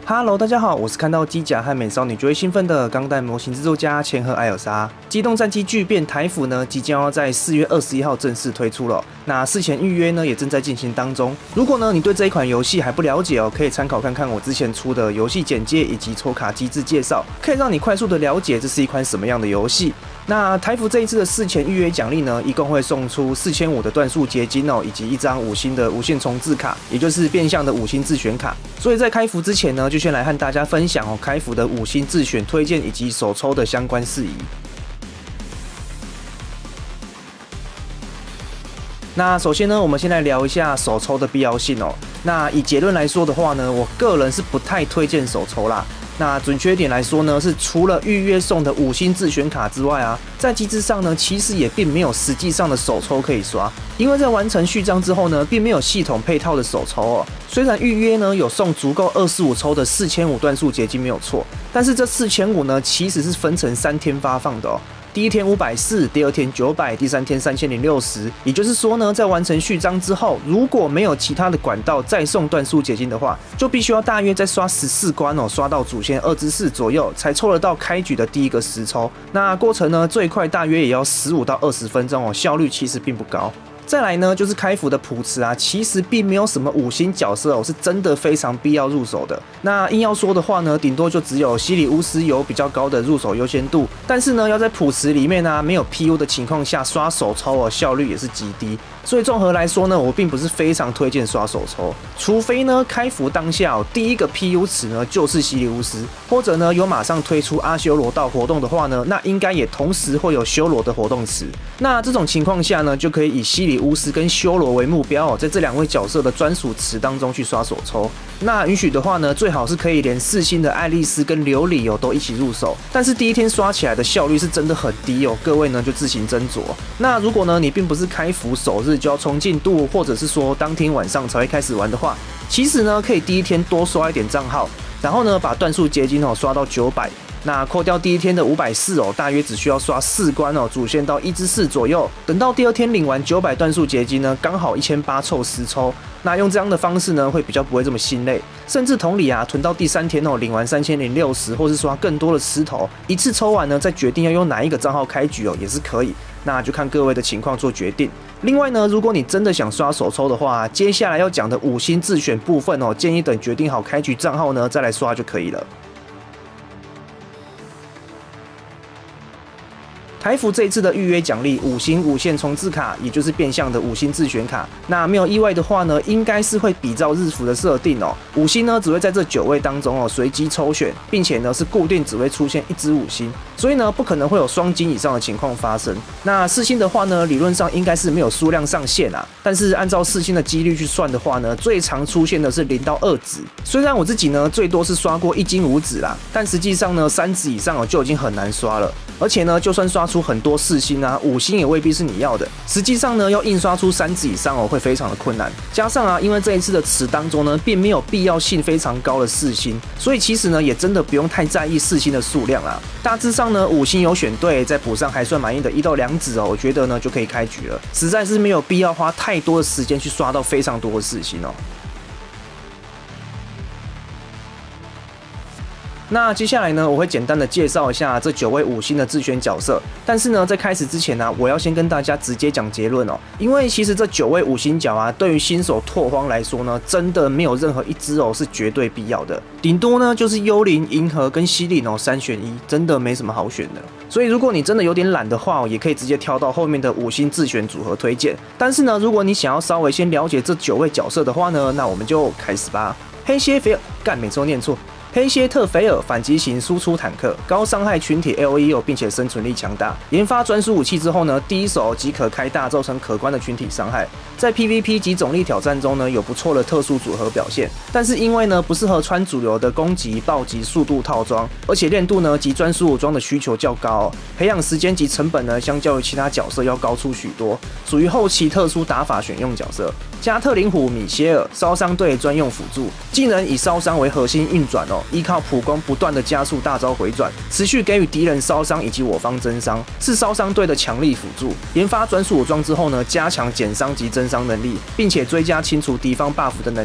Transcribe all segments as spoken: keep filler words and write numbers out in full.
Hello， 大家好，我是看到机甲和美少女就会兴奋的钢弹模型制作家千鹤艾尔莎。机动战机巨变台服呢，即将要在四月二十一号正式推出了。那事前预约呢也正在进行当中。如果呢你对这一款游戏还不了解哦，可以参考看看我之前出的游戏简介以及抽卡机制介绍，可以让你快速的了解这是一款什么样的游戏。那台服这一次的事前预约奖励呢，一共会送出四千五的段数结晶哦，以及一张五星的无限重置卡，也就是变相的五星自选卡。所以在开服之前呢，就先来和大家分享哦开服的五星自选推荐以及首抽的相关事宜。那首先呢，我们先来聊一下首抽的必要性哦。那以结论来说的话呢，我个人是不太推荐首抽啦。那准确点来说呢，是除了预约送的五星自选卡之外啊，在机制上呢，其实也并没有实际上的首抽可以刷，因为在完成序章之后呢，并没有系统配套的首抽哦。虽然预约呢有送足够二十五抽的四千五段数结晶没有错，但是这四千五呢其实是分成三天发放的哦。第一天五百四十，第二天九百，第三天三千零六十。也就是说呢，在完成序章之后，如果没有其他的管道再送段数结晶的话，就必须要大约再刷十四关哦，刷到主线二之四左右，才抽得到开局的第一个实抽。那过程呢，最快大约也要十五到二十分钟哦，效率其实并不高。再来呢，就是开服的谱池啊，其实并没有什么五星角色哦，是真的非常必要入手的。那硬要说的话呢，顶多就只有西里乌斯有比较高的入手优先度，但是呢，要在谱池里面啊没有 P U 的情况下刷手抽哦，效率也是极低。所以综合来说呢，我并不是非常推荐刷手抽，除非呢开服当下哦，第一个 P U 池呢就是西里乌斯，或者呢有马上推出阿修罗道活动的话呢，那应该也同时会有修罗的活动池。那这种情况下呢，就可以以西里乌斯跟修罗为目标哦，在这两位角色的专属池当中去刷手抽。那允许的话呢，最好是可以连四星的爱丽丝跟琉璃哦都一起入手，但是第一天刷起来的效率是真的很低哦，各位呢就自行斟酌。那如果呢你并不是开服首日就要冲进度，或者是说当天晚上才会开始玩的话，其实呢可以第一天多刷一点账号，然后呢把段数结晶哦刷到九百。那扣掉第一天的五百四哦，大约只需要刷四关哦，主线到一之四左右。等到第二天领完九百段数结晶呢，刚好一千八凑十抽。那用这样的方式呢，会比较不会这么心累。甚至同理啊，囤到第三天哦，领完三千零六十，或是刷更多的吃头，一次抽完呢，再决定要用哪一个账号开局哦，也是可以。那就看各位的情况做决定。另外呢，如果你真的想刷手抽的话，接下来要讲的五星自选部分哦，建议等决定好开局账号呢，再来刷就可以了。台服这一次的预约奖励五星无限重置卡，也就是变相的五星自选卡。那没有意外的话呢，应该是会比照日服的设定哦。五星呢只会在这九位当中哦随机抽选，并且呢是固定只会出现一支五星，所以呢不可能会有双金以上的情况发生。那四星的话呢，理论上应该是没有数量上限啊，但是按照四星的几率去算的话呢，最常出现的是零到二子。虽然我自己呢最多是刷过一金五子啦，但实际上呢三子以上哦就已经很难刷了。而且呢，就算刷出很多四星啊，五星也未必是你要的。实际上呢，要印刷出三子以上哦，会非常的困难。加上啊，因为这一次的池当中呢，并没有必要性非常高的四星，所以其实呢，也真的不用太在意四星的数量啦。大致上呢，五星有选对，再补上还算满意的一到两子哦，我觉得呢就可以开局了。实在是没有必要花太多的时间去刷到非常多的四星哦。那接下来呢，我会简单的介绍一下这九位五星的自选角色。但是呢，在开始之前呢、啊，我要先跟大家直接讲结论哦。因为其实这九位五星角啊，对于新手拓荒来说呢，真的没有任何一支哦是绝对必要的。顶多呢就是幽灵、银河跟西岭哦三选一，真的没什么好选的。所以如果你真的有点懒的话哦，也可以直接挑到后面的五星自选组合推荐。但是呢，如果你想要稍微先了解这九位角色的话呢，那我们就开始吧。黑蝎菲尔，干，每次都念错。黑蝎特菲尔反击型输出坦克，高伤害群体 L E O， 并且生存力强大。研发专属武器之后呢，第一手即可开大，造成可观的群体伤害。在 P V P 及总力挑战中呢，有不错的特殊组合表现。但是因为呢不适合穿主流的攻击、暴击、速度套装，而且练度呢及专属武装的需求较高、哦，培养时间及成本呢，相较于其他角色要高出许多，属于后期特殊打法选用角色。加特林虎米歇尔烧伤队专用辅助，技能以烧伤为核心运转哦，依靠普攻不断的加速大招回转，持续给予敌人烧伤以及我方增伤，是烧伤队的强力辅助。研发专属武装之后呢，加强减伤及增伤能力，并且追加清除敌方 buff 的能力。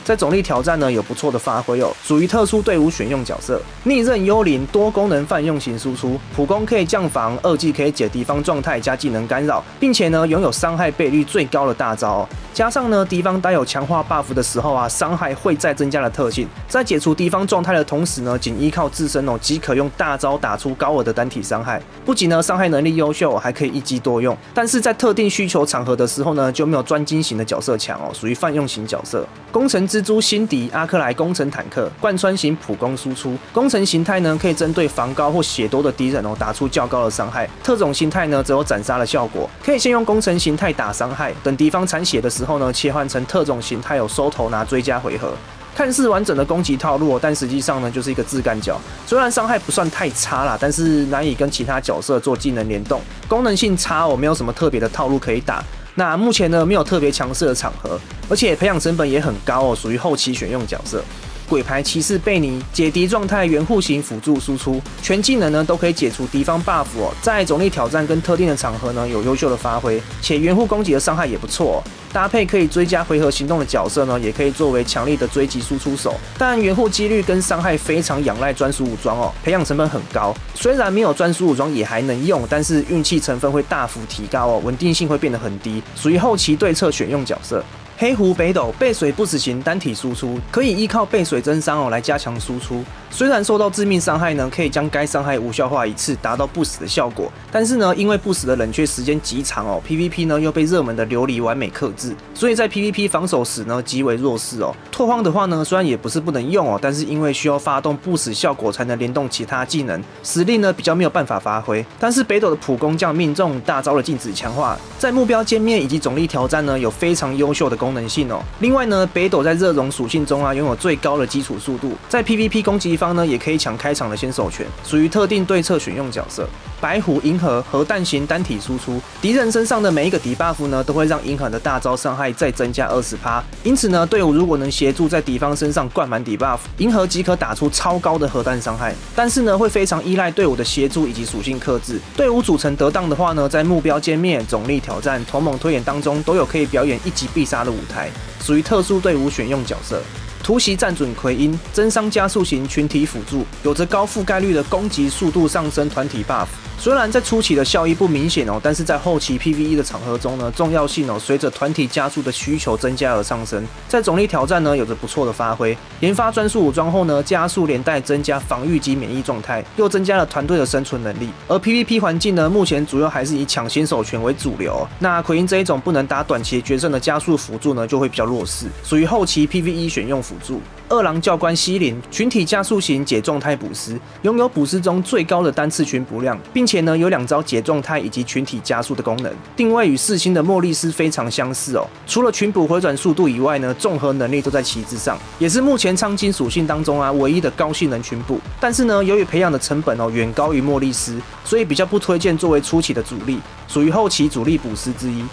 在总力挑战呢有不错的发挥哦，属于特殊队伍选用角色。逆刃幽灵多功能泛用型输出，普攻可以降防，二技可以解敌方状态加技能干扰，并且呢拥有伤害倍率最高的大招哦。加上呢敌方带有强化 buff 的时候啊，伤害会再增加的特性，在解除敌方状态的同时呢，仅依靠自身哦即可用大招打出高额的单体伤害。不仅呢伤害能力优秀，还可以一击多用。但是在特定需求场合的时候呢，就没有专精型的角色强哦，属于泛用型角色。工程蜘蛛辛迪阿克莱工程坦克贯穿型普攻输出，工程形态呢可以针对防高或血多的敌人哦打出较高的伤害。特种形态呢则有斩杀的效果，可以先用工程形态打伤害，等敌方残血的时候呢切换成特种形态有收头拿追加回合。看似完整的攻击套路，但实际上呢就是一个自干角。虽然伤害不算太差啦，但是难以跟其他角色做技能联动，功能性差哦，没有什么特别的套路可以打。那目前呢没有特别强势的场合，而且培养成本也很高哦，属于后期选用角色。鬼牌骑士贝尼解敌状态援护型辅助输出，全技能呢都可以解除敌方 buff 哦，在总力挑战跟特定的场合呢有优秀的发挥，且援护攻击的伤害也不错哦。搭配可以追加回合行动的角色呢，也可以作为强力的追击输出手。但援护几率跟伤害非常仰赖专属武装哦，培养成本很高。虽然没有专属武装也还能用，但是运气成分会大幅提高哦，稳定性会变得很低，属于后期对策选用角色。黑狐北斗背水不死型单体输出，可以依靠背水增伤哦来加强输出。虽然受到致命伤害呢，可以将该伤害无效化一次，达到不死的效果。但是呢，因为不死的冷却时间极长哦 ，P V P 呢又被热门的琉璃完美克制，所以在 P V P 防守时呢极为弱势哦。拓荒的话呢，虽然也不是不能用哦，但是因为需要发动不死效果才能联动其他技能，实力呢比较没有办法发挥。但是北斗的普攻将命中大招的静止强化，在目标歼灭以及总力挑战呢有非常优秀的功能性哦。另外呢，北斗在热熔属性中啊拥有最高的基础速度，在 P V P 攻击方呢也可以抢开场的先手权，属于特定对策选用角色。白虎银河核弹型单体输出，敌人身上的每一个debuff呢都会让银河的大招伤害再增加 百分之二十， 因此呢，队伍如果能协助在敌方身上灌满debuff，银河即可打出超高的核弹伤害。但是呢，会非常依赖队伍的协助以及属性克制。队伍组成得当的话呢，在目标歼灭、总力挑战、同盟推演当中都有可以表演一击必杀的舞台，属于特殊队伍选用角色。突袭战准奎因增伤加速型群体辅助，有着高覆盖率的攻击速度上升团体 buff。虽然在初期的效益不明显哦，但是在后期 P V E 的场合中呢，重要性哦随着团体加速的需求增加而上升。在总力挑战呢，有着不错的发挥。研发专属武装后呢，加速连带增加防御及免疫状态，又增加了团队的生存能力。而 P V P 环境呢，目前主要还是以抢先手权为主流。那奎因这一种不能打短期决胜的加速辅助呢，就会比较弱势，属于后期 P V E 选用辅助。二郎教官西林群体加速型解状态捕食，拥有捕食中最高的单次群捕量，并且呢有两招解状态以及群体加速的功能，定位与四星的莫莉斯非常相似哦。除了群捕回转速度以外呢，综合能力都在其之上，也是目前苍金属性当中啊唯一的高性能群捕。但是呢，由于培养的成本哦远高于莫莉斯，所以比较不推荐作为初期的主力，属于后期主力捕食之一。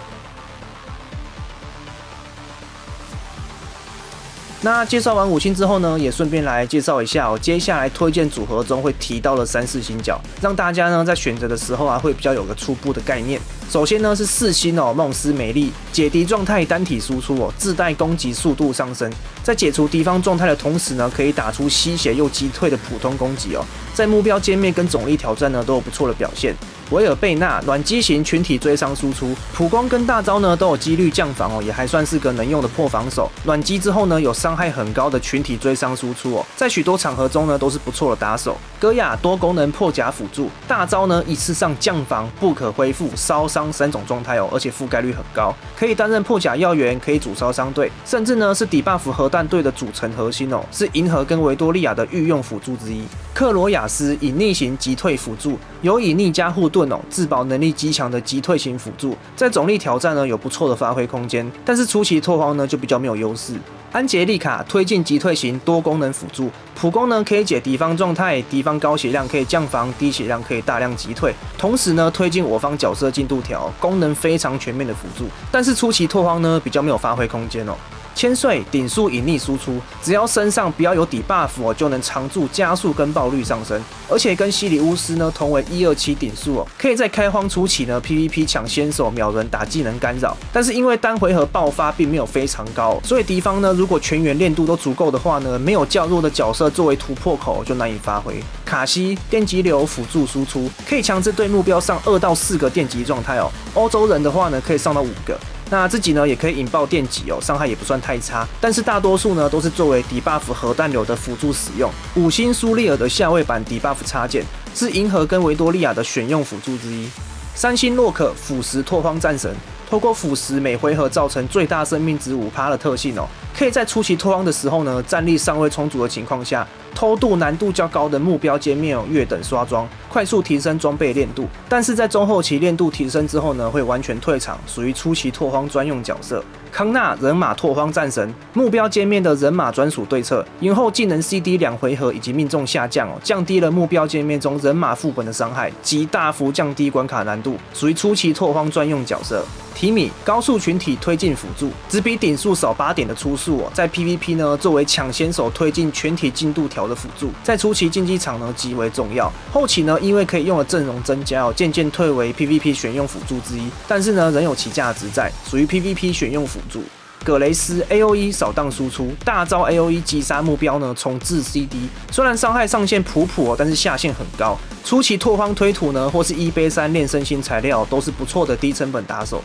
那介绍完五星之后呢，也顺便来介绍一下哦，接下来推荐组合中会提到的三四星角，让大家呢在选择的时候啊会比较有个初步的概念。首先呢是四星哦，梦斯美丽解敌状态单体输出哦，自带攻击速度上升，在解除敌方状态的同时呢，可以打出吸血又击退的普通攻击哦，在目标歼灭跟总力挑战呢都有不错的表现。维尔贝纳卵击型群体追伤输出，普攻跟大招呢都有几率降防哦，也还算是个能用的破防手。卵击之后呢，有伤害很高的群体追伤输出哦，在许多场合中呢都是不错的打手。戈雅多功能破甲辅助，大招呢一次上降防、不可恢复、烧伤三种状态哦，而且覆盖率很高，可以担任破甲要员，可以主烧伤队，甚至呢是debuff核弹队的组成核心哦，是银河跟维多利亚的御用辅助之一。克罗亚斯隐匿型击退辅助，有隐匿加护盾哦，自保能力极强的击退型辅助，在总力挑战呢有不错的发挥空间，但是初期拓荒呢就比较没有优势。安杰丽卡推进击退型多功能辅助，普攻呢可以解敌方状态，敌方高血量可以降防，低血量可以大量击退，同时呢推进我方角色进度条，功能非常全面的辅助，但是初期拓荒呢比较没有发挥空间哦。 千岁顶速隐匿输出，只要身上不要有底 buff 哦，就能常驻加速跟爆率上升，而且跟西里巫师呢同为一二七顶速哦，可以在开荒初期呢 P V P 抢先手秒人打技能干扰，但是因为单回合爆发并没有非常高、哦，所以敌方呢如果全员练度都足够的话呢，没有较弱的角色作为突破口就难以发挥。卡西电击流辅助输出，可以强制对目标上二到四个电击状态哦，欧洲人的话呢可以上到五个。那自己呢也可以引爆电击哦，伤害也不算太差，但是大多数呢都是作为底 buff 核弹流的辅助使用。五星苏利尔的下位版底 buff 插件是银河跟维多利亚的选用辅助之一。三星洛克腐蚀拓荒战神，透过腐蚀每回合造成最大生命值 百分之五 的特性哦，可以在初期拓荒的时候呢，战力尚未充足的情况下，偷渡难度较高的目标歼灭哦，跃等刷装，快速提升装备练度。但是在中后期练度提升之后呢，会完全退场，属于初期拓荒专用角色。康纳人马拓荒战神，目标歼灭的人马专属对策，因后技能 C D 两回合以及命中下降哦，降低了目标歼灭中人马副本的伤害，及大幅降低关卡难度，属于初期拓荒专用角色。提米高速群体推进辅助，只比顶速少八点的初速哦，在 P V P 呢作为抢先手推进全体进度条的辅助，在初期竞技场呢极为重要。后期呢因为可以用的阵容增加哦，渐渐退为 P V P 选用辅助之一，但是呢仍有其价值在，属于 P V P 选用辅助。葛雷斯 A O E 扫荡输出，大招 A O E 击杀目标呢重置 C D， 虽然伤害上限普普哦，但是下限很高。初期拓荒推土呢，或是一杯三炼身心材料都是不错的低成本打手。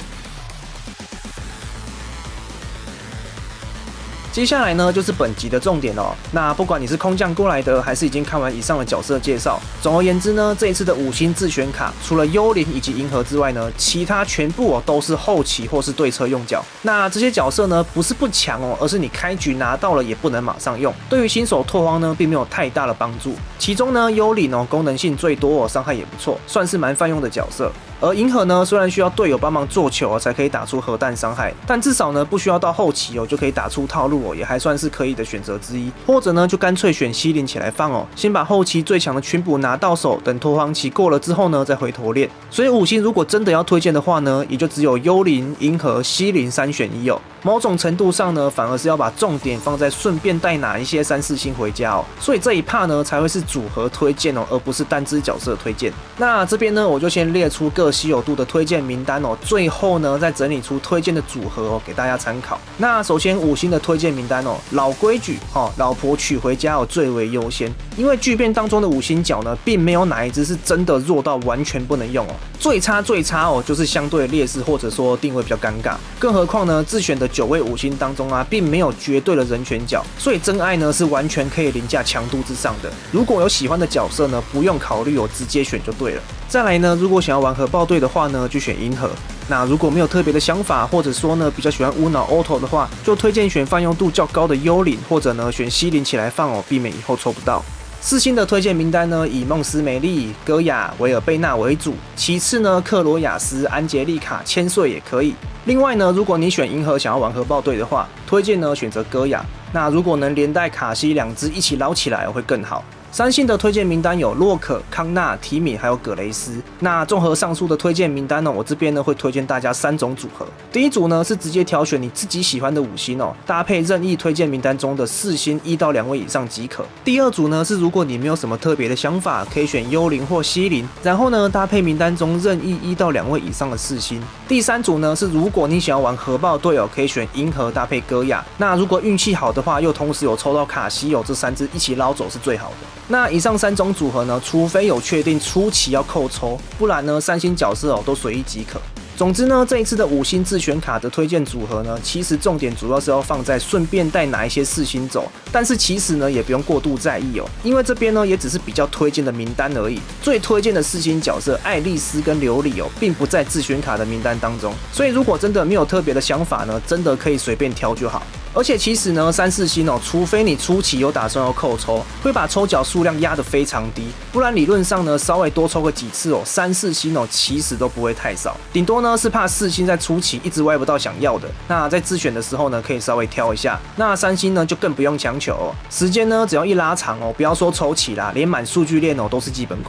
接下来呢，就是本集的重点哦。那不管你是空降过来的，还是已经看完以上的角色介绍，总而言之呢，这一次的五星自选卡，除了幽灵以及银河之外呢，其他全部哦都是后期或是对车用角。那这些角色呢，不是不强哦，而是你开局拿到了也不能马上用，对于新手拓荒呢，并没有太大的帮助。其中呢，幽灵哦功能性最多哦，伤害也不错，算是蛮泛用的角色。而银河呢，虽然需要队友帮忙做球哦，才可以打出核弹伤害，但至少呢不需要到后期哦就可以打出套路哦，也还算是可以的选择之一。或者呢就干脆选西林起来放哦，先把后期最强的群补拿到手，等拓荒期过了之后呢再回头练。所以五星如果真的要推荐的话呢，也就只有幽灵、银河、西林三选一哦。某种程度上呢，反而是要把重点放在顺便带哪一些三四星回家哦。所以这一 part 呢才会是组合推荐哦，而不是单支角色推荐。那这边呢我就先列出各稀有度的推荐名单哦，最后呢再整理出推荐的组合哦，给大家参考。那首先五星的推荐名单哦，老规矩哦，老婆娶回家哦最为优先，因为巨变当中的五星角呢，并没有哪一只是真的弱到完全不能用哦，最差最差哦就是相对劣势或者说定位比较尴尬，更何况呢自选的九位五星当中啊，并没有绝对的人权角，所以真爱呢是完全可以凌驾强度之上的。如果有喜欢的角色呢，不用考虑哦，直接选就对了。再来呢，如果想要玩核爆队的话呢，就选银河。那如果没有特别的想法，或者说呢比较喜欢无脑 auto 的话，就推荐选泛用度较高的幽灵，或者呢选西林起来放哦，避免以后抽不到。四星的推荐名单呢，以梦斯梅利、戈雅、维尔贝纳为主，其次呢克罗雅斯、安杰丽卡、千岁也可以。另外呢，如果你选银河想要玩核爆队的话，推荐呢选择戈雅。那如果能连带卡西两只一起捞起来会更好。三星的推荐名单有洛可、康纳、提米还有葛雷斯。那综合上述的推荐名单呢，我这边呢会推荐大家三种组合。第一组呢是直接挑选你自己喜欢的五星哦，搭配任意推荐名单中的四星一到两位以上即可。第二组呢是如果你没有什么特别的想法，可以选幽灵或西林，然后呢搭配名单中任意一到两位以上的四星。第三组呢是如果你想要玩核爆队哦，可以选银河搭配戈雅。那如果运气好的话，又同时有抽到卡西哦，这三只一起捞走是最好的。那以上三种组合呢，除非有确定初期要扣抽，不然呢三星角色哦都随意即可。总之呢，这一次的五星自选卡的推荐组合呢，其实重点主要是要放在顺便带哪一些四星走，但是其实呢也不用过度在意哦，因为这边呢也只是比较推荐的名单而已。最推荐的四星角色爱丽丝跟琉璃哦，并不在自选卡的名单当中，所以如果真的没有特别的想法呢，真的可以随便挑就好。而且其实呢，三四星哦，除非你初期有打算要扣抽，会把抽角数量压得非常低，不然理论上呢，稍微多抽个几次哦，三四星哦，其实都不会太少。顶多呢是怕四星在初期一直歪不到想要的，那在自选的时候呢，可以稍微挑一下。那三星呢就更不用强求哦，时间呢只要一拉长哦，不要说抽起啦，连满数据链哦都是基本款。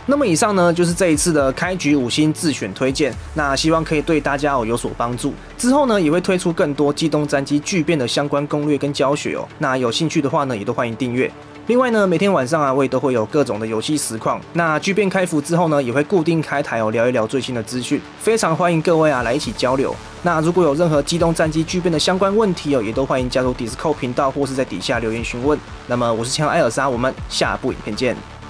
那么以上呢就是这一次的开局五星自选推荐，那希望可以对大家哦有所帮助。之后呢也会推出更多机动战机巨变的相关攻略跟教学哦，那有兴趣的话呢也都欢迎订阅。另外呢，每天晚上啊，我也都会有各种的游戏实况。那巨变开服之后呢，也会固定开台哦，聊一聊最新的资讯，非常欢迎各位啊来一起交流。那如果有任何机动战机巨变的相关问题哦，也都欢迎加入 Discord 频道或是在底下留言询问。那么我是强艾尔莎，我们下部影片见。